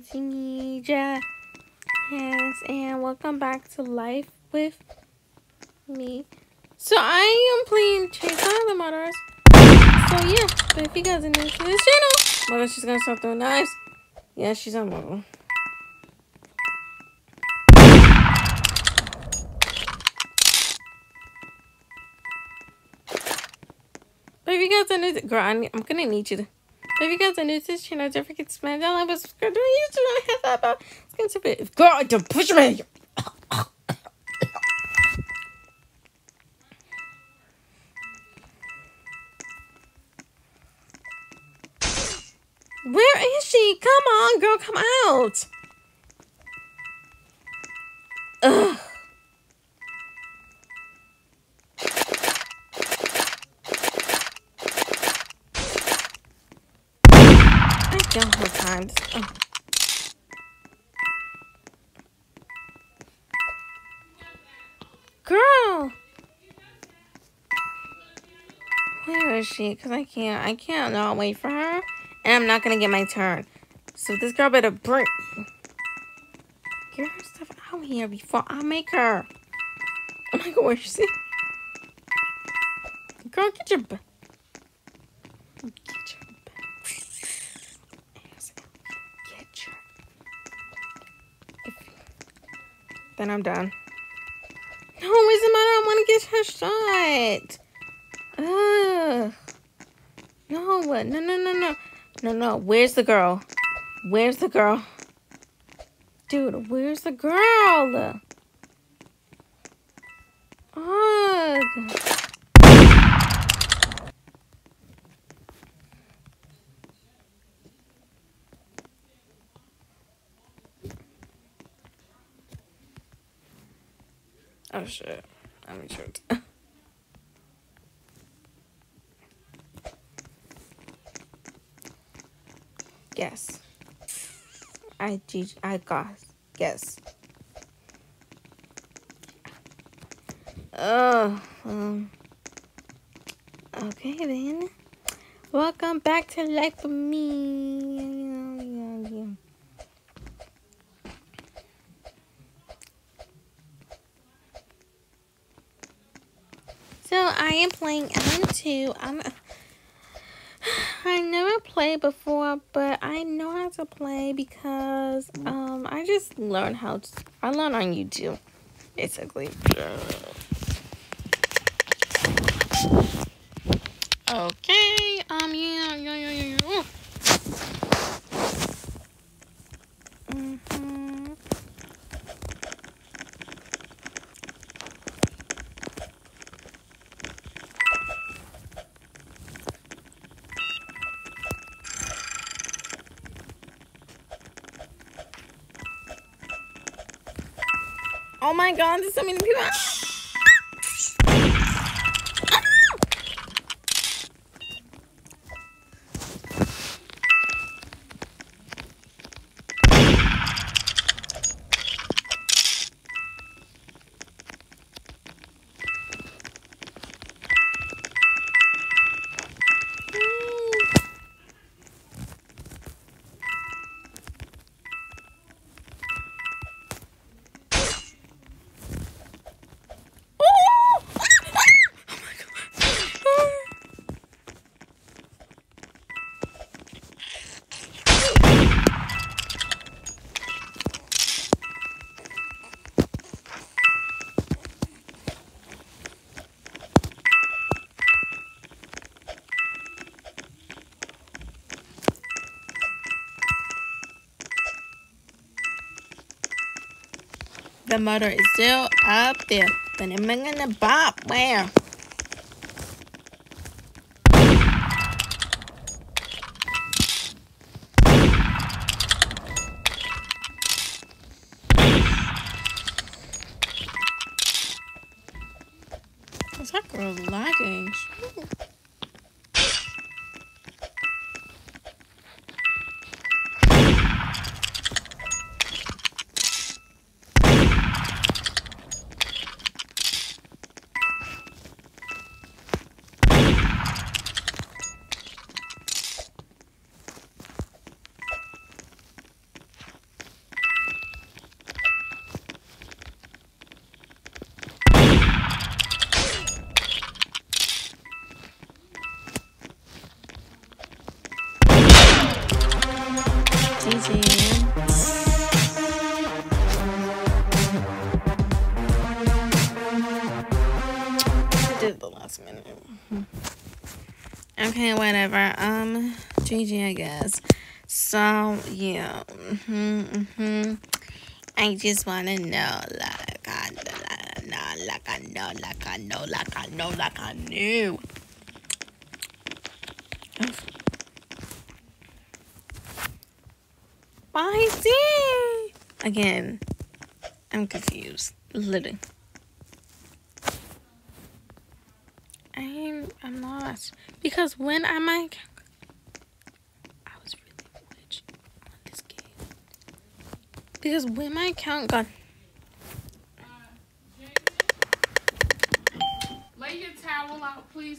need ya. Yes, and welcome back to Life with me. So I am playing Chase Out the Murderers. So yeah, but if you guys are new to this channel, well, she's gonna start throwing knives. Yeah, she's on mobile. But if you guys are new to, girl, I'm gonna need you to. But if you guys are new to this channel, don't forget to smash that like button, subscribe to my YouTube, and hit that bell. It's gonna be, girl, don't push me. Where is she? Come on, girl, come out. Ugh. I don't have time. Oh. Girl. Where is she? Because I can't not wait for her. And I'm not going to get my turn. So this girl better bring... Get her stuff out here before I make her. Oh my god, where is she? Girl, get your... Get your... Get your... Then I'm done. No, where's the matter? I want to get her shot. Ugh. No, no. No. Where's the girl? Where's the girl? Dude, where's the girl? Ugh. Oh shit. Let me shoot. Yes. I got. Yes. Oh. Okay then. Welcome back to Life with me. So I am playing MM2. I never played before, but I know how to play because I just learned how to. I learned on YouTube, basically. Okay. Yeah. Oh my god, there's so many people. The motor is still up there, but I'm gonna bop where? What's that girl lagging? the last minute. Okay, whatever. GG, I guess. So, yeah. I just want to know, like I know. Bye, see? Again, I'm confused. Literally. I'm lost. Because when I was really glitchy on this game. Because when my account got... Lay your towel out, please.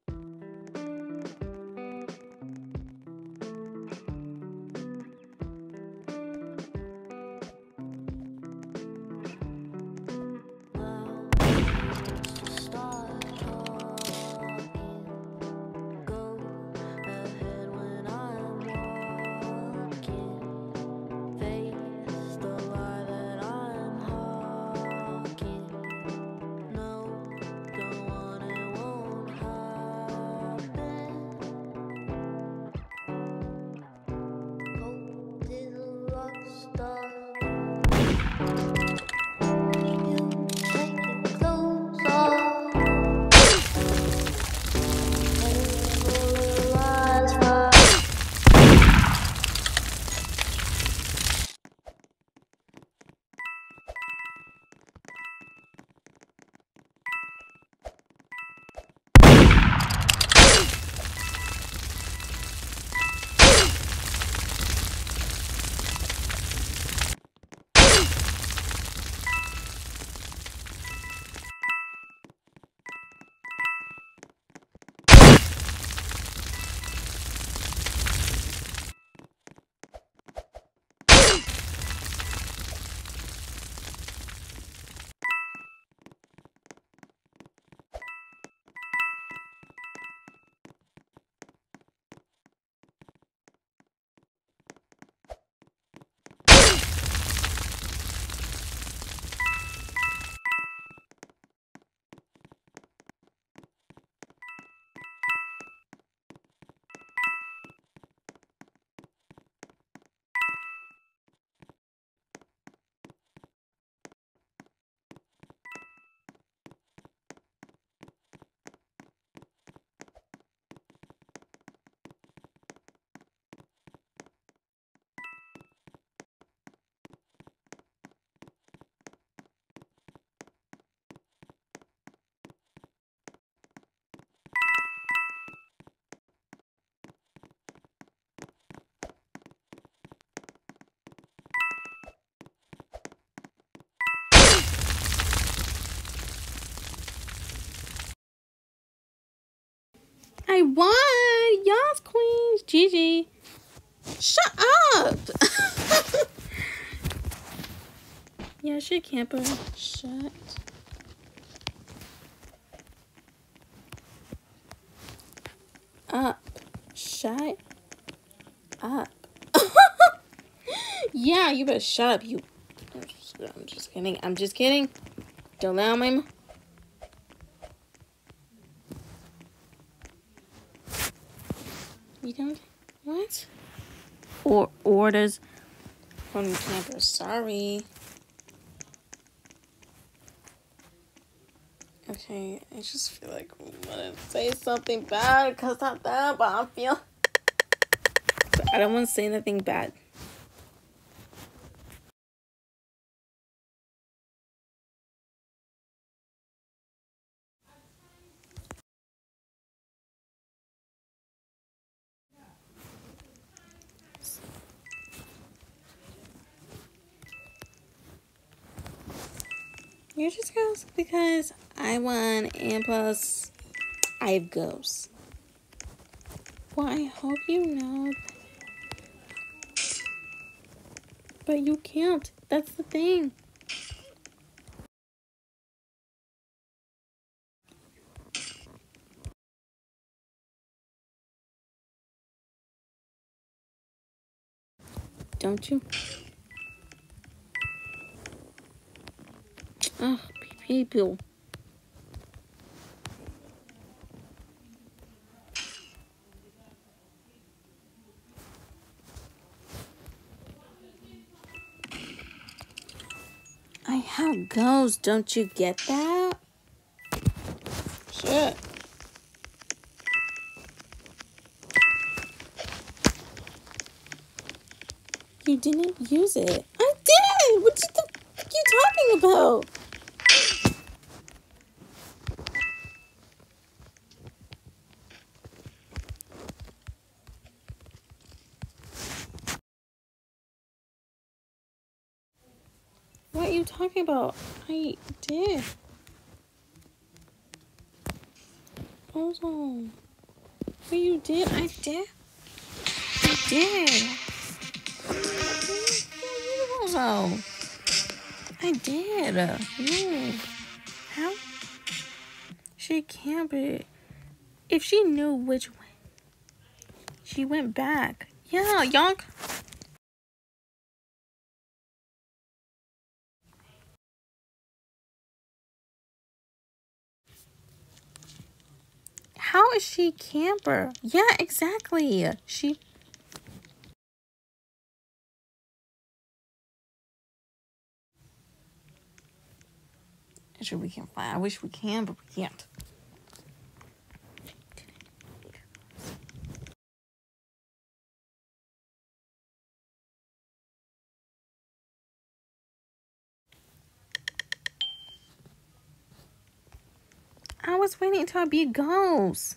I won! Y'all's queens. GG. Shut up! Yeah, she camper. Shut up. Shut up. Yeah, you better shut up, you. I'm just kidding. I'm just kidding. Don't allow my... You don't... What? Or orders from the camper. Sorry. Okay, I just feel like I want to say something bad because not that, but I feel... But I don't want to say anything bad. You're just girls because I won and plus I have ghosts. Well, I hope you know. But you can't. That's the thing. Don't you? Ugh, people. How goes? Don't you get that? Shit. You didn't use it. I did! What the fuck are you talking about? What are you talking about? I did. Also. What you did? I did. I did. Also. I did. No. How? She can't be. If she knew which way, she went back. Yeah, y'all. How is she camper? Yeah, exactly. She. Actually, we can fly. I wish we can, but we can't. I was waiting until B goes.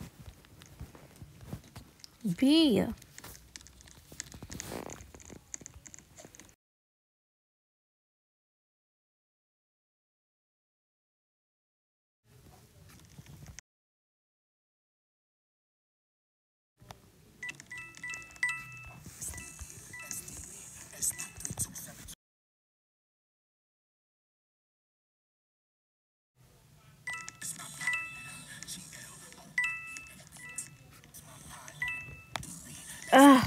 B. Ugh.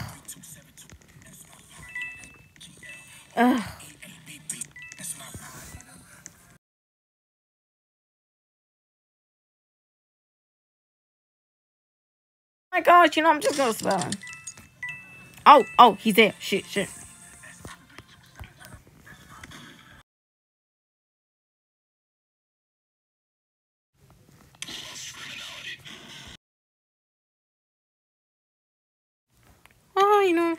Ugh. My gosh, you know, I'm just gonna spell. Oh, he's there. Shit. Oh, you know.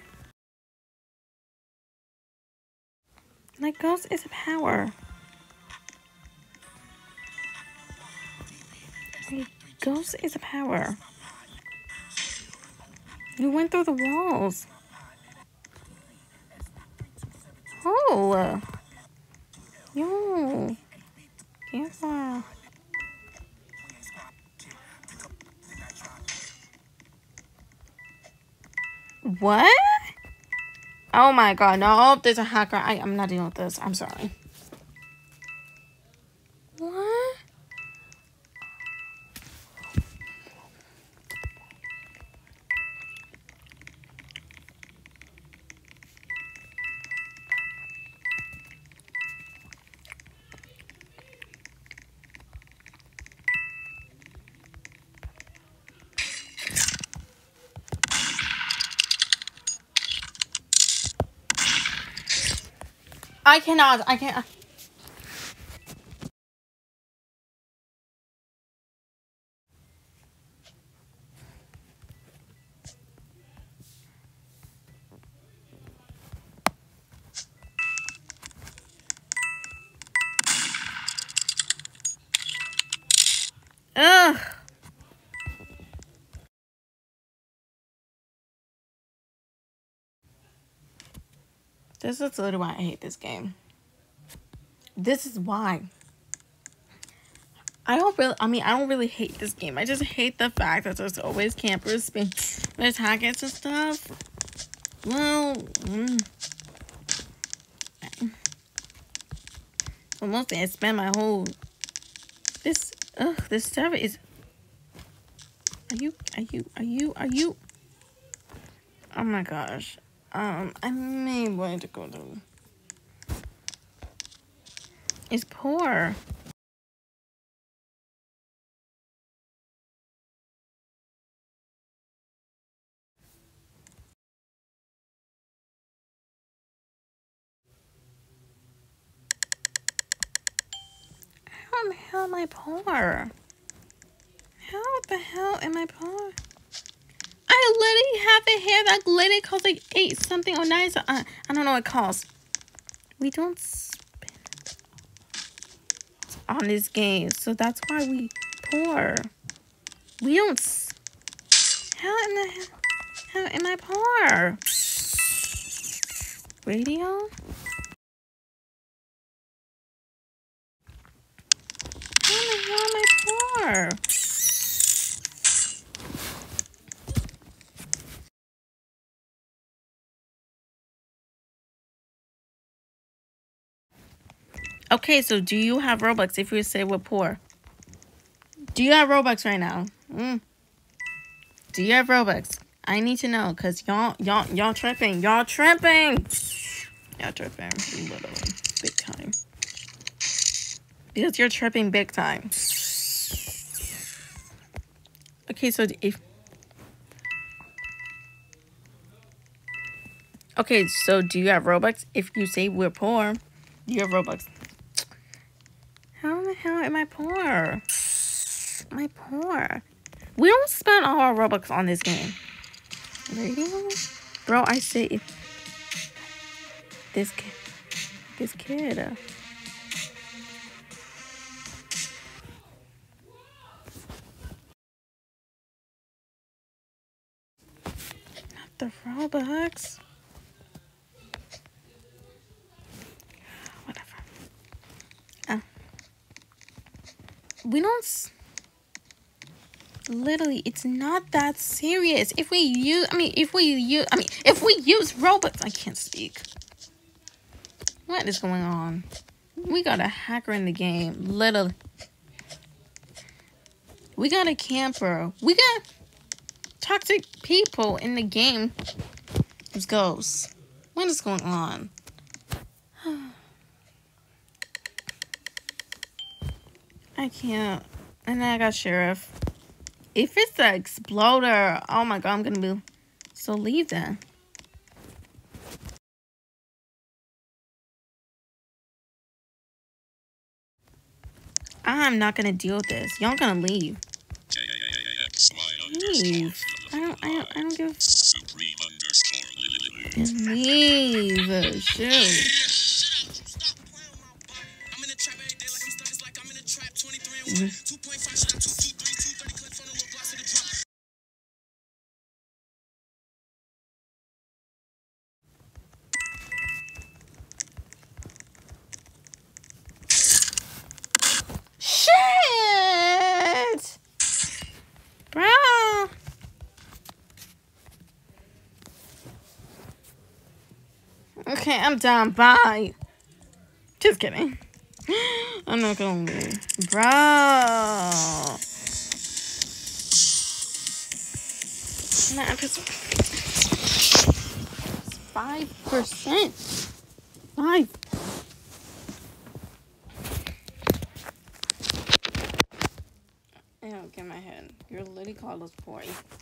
Like, ghost is a power. Like, ghost is a power. You went through the walls. Oh. Yo. Careful. What? Oh my god, no, there's a hacker. I'm not dealing with this. I'm sorry. What? I can't. Ugh. This is literally why I hate this game. This is why. I don't really hate this game. I just hate the fact that there's always campers being attacking and stuff. Well, well, mostly I spend my whole this server is. Are you? Oh my gosh. I may want to go to. It's poor. How in the hell am I poor? How the hell am I poor? I literally have a hair that literally costs like 8 something or 9 so I don't know what it costs. We don't spend on this game, so that's why we poor. We don't. How in the hell? How am I poor? Radio? How in the hell am I poor? Okay, so do you have Robux if we say we're poor? Do you have Robux right now? Do you have Robux? I need to know, cause y'all tripping. Y'all tripping. Y'all tripping literally big time. Because you're tripping big time. Okay, so if do you have Robux? If you say we're poor, do you have Robux? How the hell am I poor? Am I poor? We don't spend all our Robux on this game. Radio? Bro, I say this kid. Not the Robux. Whatever. We don't. Literally, it's not that serious. If we use Robux, I can't speak. What is going on? We got a hacker in the game. Literally. We got a camper. We got toxic people in the game. There's ghosts. What is going on? I can't. And then I got sheriff. If it's the exploder, oh my god, I'm gonna be so leave then. I'm not gonna deal with this. Y'all gonna leave. Leave. I don't give. Leave. Shoot. Shit! Bro! Okay, I'm done. Bye. Just kidding. I'm not gonna leave. Bro! Nah, 5%. 5. I don't get my head. You're literally called us poor.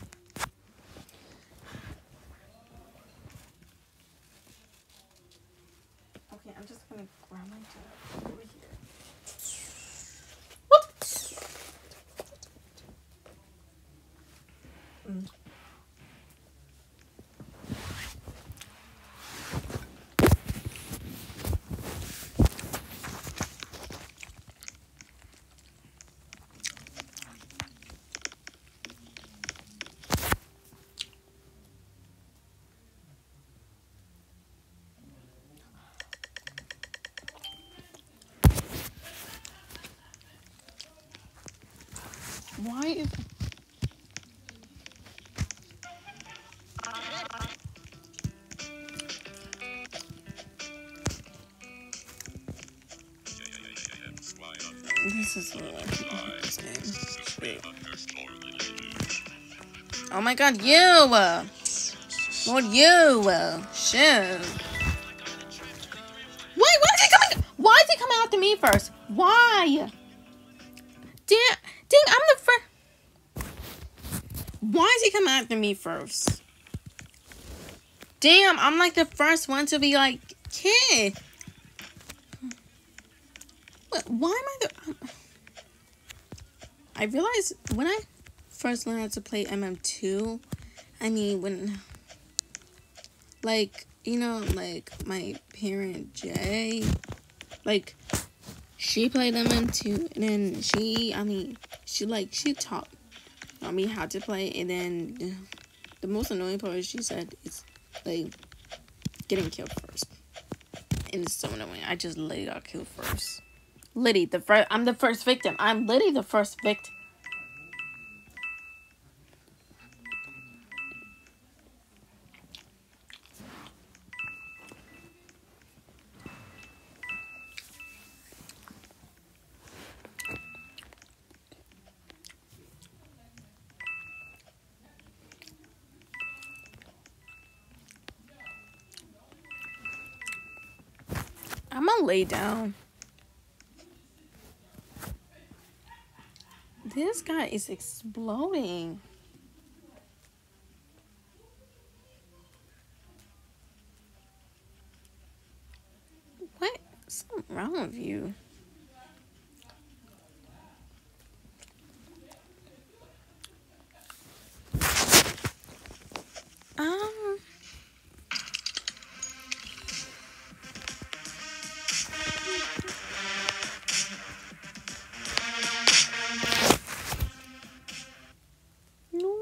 Okay, I'm just gonna grab my dog over here. Whoops! Why is... This is really interesting. Oh my god, you! Lord, you! Shit. Wait, why is he coming after me first? Why? Dang, I'm the first. Why is he coming after me first? Damn, I'm like the first one to be like, kid. Why am I the... I realized when I first learned how to play MM2, I mean, when, like, you know, like, my parent, Jay, like, she played MM2, and then she taught me how to play, and then the most annoying part is she said it's, like, getting killed first. And it's so annoying. I just literally got killed first. Liddy, I'm the first victim. I'm Liddy, the first victim. I'm gonna lay down. This guy is exploding. What? Something wrong with you? Um. No.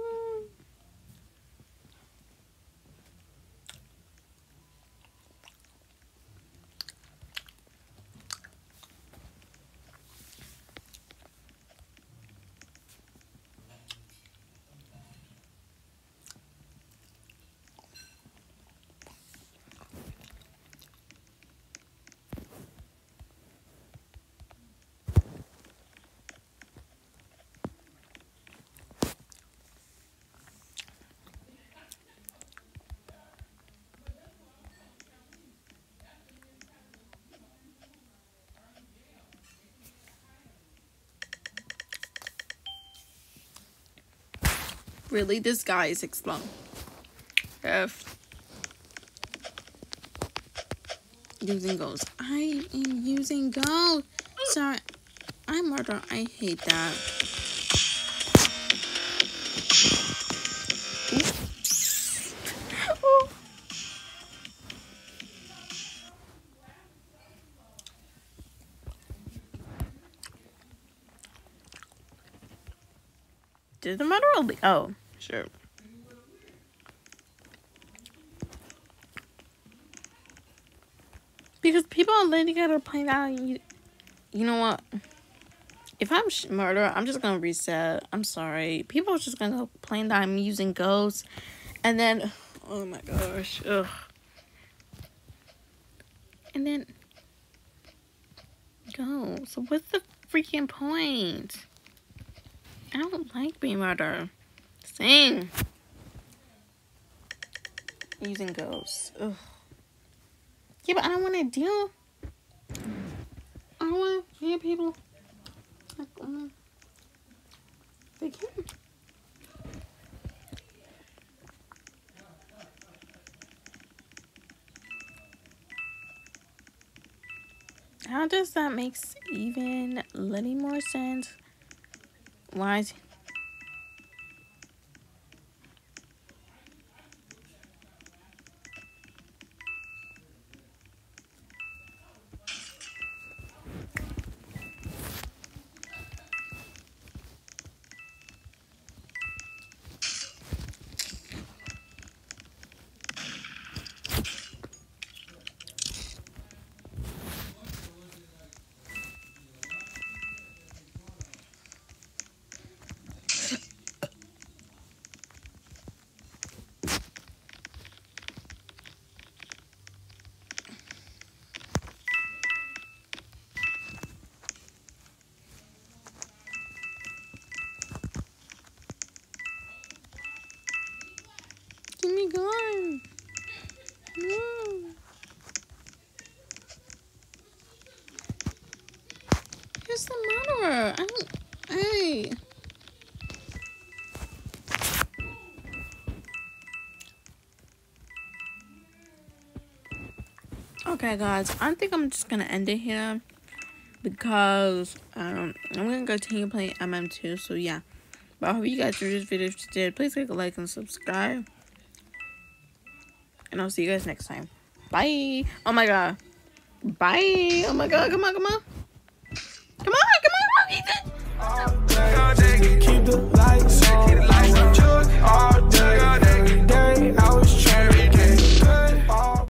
Really, this guy is exploding. F. Using ghosts. I am using ghosts. Sorry. I'm murder. I hate that. Oh. Did the murder only? Oh, sure. Because people are literally gonna play that. You know what? If I'm murder, I'm just gonna reset. I'm sorry. People are just gonna play that I'm using ghosts, and then, oh my gosh, ugh. And then go. So what's the freaking point? I don't like being murder. Sing. Using ghosts. Ugh. Yeah, but I don't want to deal. I don't want to hear people. Like, they can't. How does that make even any more sense? Why is Give me gun. No. Here's the murderer. I don't. Hey. Okay, guys. I think I'm just gonna end it here. because I'm gonna continue playing MM2. So yeah, but I hope you guys enjoyed this video. If you did, please click a like and subscribe, and I'll see you guys next time. Bye. Oh my god. Bye. Oh my god. Come on. Come on. Come on. Come on. Keep the lights on.